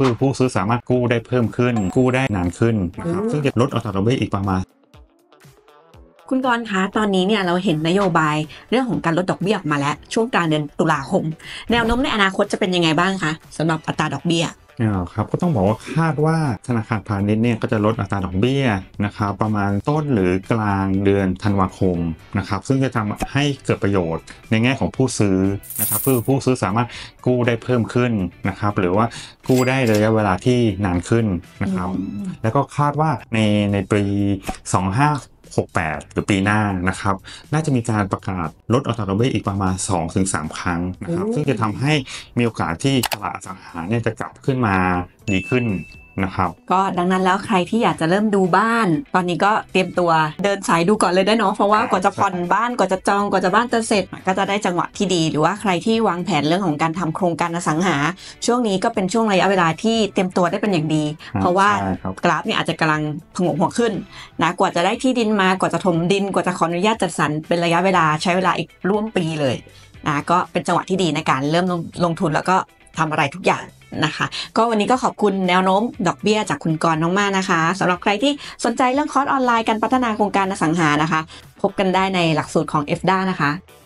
คือผู้ซื้อสามารถกู้ได้เพิ่มขึ้นกู้ได้นานขึ้นนะครับซึ่งจะลดอัตราดอกเบี้ยอีกประมาณคุณกรณ์คะตอนนี้เนี่ยเราเห็นนโยบายเรื่องของการลดดอกเบี้ยออกมาแล้วช่วงกลางเดือนตุลาคมแนวโน้มในอนาคตจะเป็นยังไงบ้างคะสำหรับอัตราดอกเบี้ยครับก็ต้องบอกว่าคาดว่าธนาคารพาณิชย์เนี่ยก็จะลดอัตราดอกเบี้ยนะครับประมาณต้นหรือกลางเดือนธันวาคมนะครับซึ่งจะทำให้เกิดประโยชน์ในแง่ของผู้ซื้อนะครับเพื่อผู้ซื้อสามารถกู้ได้เพิ่มขึ้นนะครับหรือว่ากู้ได้ระยะเวลาที่นานขึ้นนะครับแล้วก็คาดว่าในปี2568หรือปีหน้านะครับน่าจะมีการประกาศลดอัตราดอกเบี้ยอีกประมาณ 2-3 ครั้งนะครับซึ่งจะทำให้มีโอกาสที่ตลาดอสังหาเนี่ยจะกลับขึ้นมาดีขึ้นนะครับก็ดังนั้นแล้วใครที่อยากจะเริ่มดูบ้านตอนนี้ก็เตรียมตัวเดินสายดูก่อนเลยได้เนาะเพราะว่ากว่าจะผ่อนบ้านกว่าจะจองกว่าจะบ้านจะเสร็จก็จะได้จังหวะที่ดีหรือว่าใครที่วางแผนเรื่องของการทำโครงการอสังหาช่วงนี้ก็เป็นช่วงระยะเวลาที่เตรียมตัวได้เป็นอย่างดีเพราะว่ากราฟเนี่ยอาจจะกำลังผงกหัวขึ้นนะกว่าจะได้ที่ดินมากว่าจะถมดินกว่าจะขออนุญาตจัดสรรเป็นระยะเวลาใช้เวลาอีกร่วมปีเลยนะก็เป็นจังหวะที่ดีในการเริ่มลงทุนแล้วก็ทำอะไรทุกอย่างนะคะก็วันนี้ก็ขอบคุณแนวโน้มดอกเบี้ยจากคุณกรณ์มากๆนะคะสำหรับใครที่สนใจเรื่องคอร์สออนไลน์การพัฒนาโครงการอสังหานะคะพบกันได้ในหลักสูตรของ FDA นะคะ